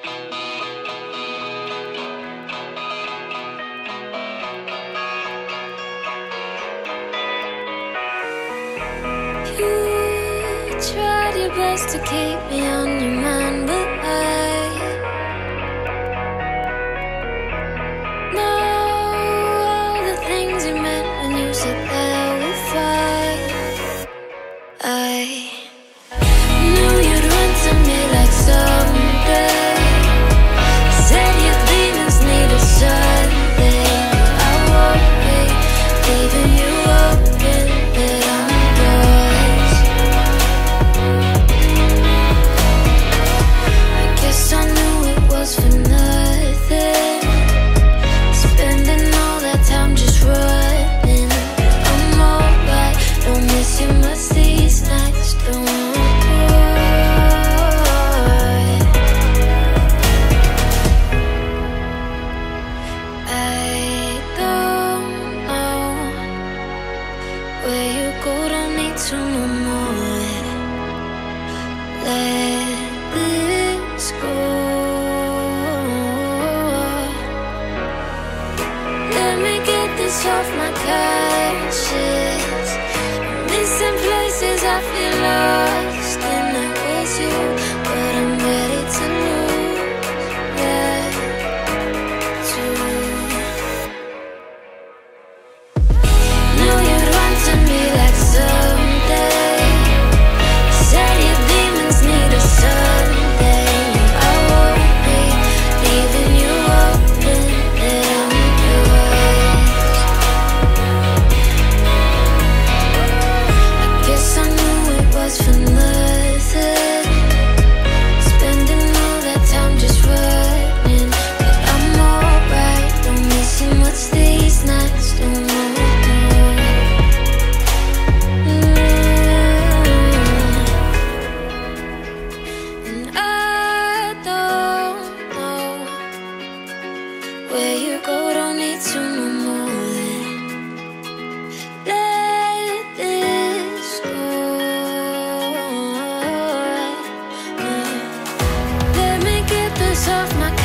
You tried your best to keep me on your mind, but I know all the things you meant when you said that we'll fight. I knew you'd run to me like someday. Said your demons need a Sunday. I won't be leaving you open, that I'm yours. I guess I knew it was for nothing, spending all that time just running. I'm alright, don't miss you much these nights, don't worry. I don't know where you go, don't need to no more. Let this go. Let me get this off my conscience. I'm missing places, I feel lost, and I was you, but I'm ready to lose that too. Knew you'd run to me like someday. Said your demons need a Sunday. I won't be leaving you open, that I'm yours. I guess I knew it was for nothing, spending all that time just running. But I'm alright, don't miss you much these nights, don't worry. And I don't know where you go, don't need to no more. Let this go. Let me get this off my